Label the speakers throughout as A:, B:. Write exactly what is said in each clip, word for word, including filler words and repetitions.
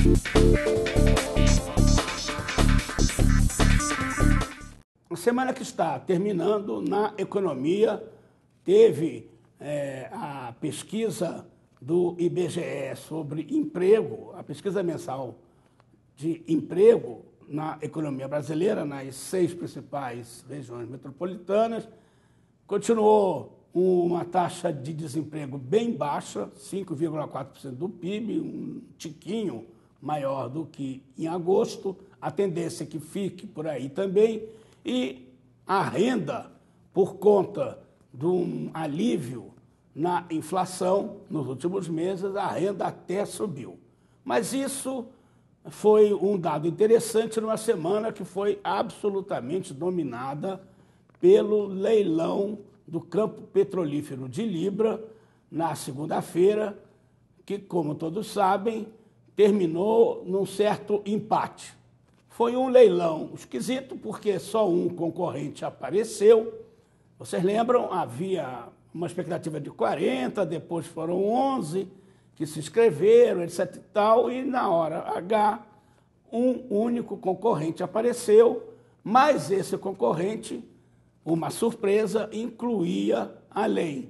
A: A semana que está terminando na economia, teve é, a pesquisa do I B G E sobre emprego, a pesquisa mensal de emprego na economia brasileira, nas seis principais regiões metropolitanas. Continuou uma taxa de desemprego bem baixa, cinco vírgula quatro por cento do P I B, um tiquinho maior do que em agosto. A tendência é que fique por aí também. E a renda, por conta de um alívio na inflação nos últimos meses, a renda até subiu. Mas isso foi um dado interessante numa semana que foi absolutamente dominada pelo leilão do campo petrolífero de Libra, na segunda-feira, que, como todos sabem, terminou num certo empate. Foi um leilão esquisito, porque só um concorrente apareceu. Vocês lembram? Havia uma expectativa de quarenta, depois foram onze que se inscreveram, etcétera e tal, e na hora H, um único concorrente apareceu, mas esse concorrente, uma surpresa, incluía, além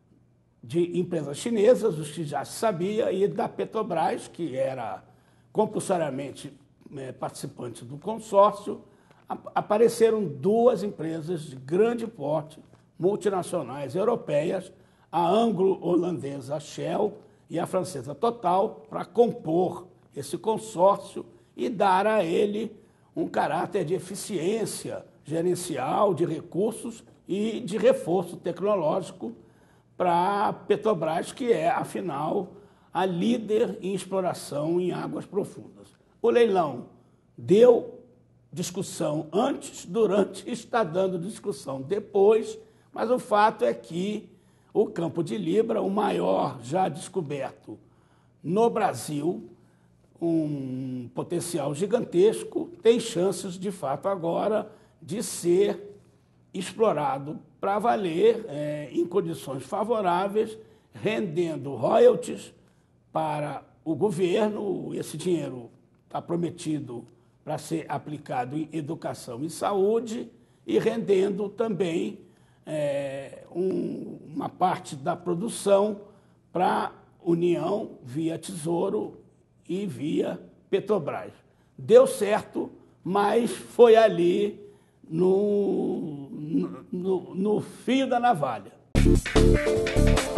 A: de empresas chinesas, os que já se sabia, e da Petrobras, que era compulsoriamente é, participante do consórcio. Apareceram duas empresas de grande porte, multinacionais europeias, a anglo-holandesa Shell e a francesa Total, para compor esse consórcio e dar a ele um caráter de eficiência gerencial, de recursos e de reforço tecnológico para a Petrobras, que é, afinal, a líder em exploração em águas profundas. O leilão deu discussão antes, durante, está dando discussão depois, mas o fato é que o campo de Libra, o maior já descoberto no Brasil, um potencial gigantesco, tem chances, de fato, agora de ser explorado para valer é, em condições favoráveis, rendendo royalties para o governo. Esse dinheiro está prometido para ser aplicado em educação e saúde e rendendo também é, um, uma parte da produção para a União via Tesouro e via Petrobras. Deu certo, mas foi ali no, no, no fio da navalha.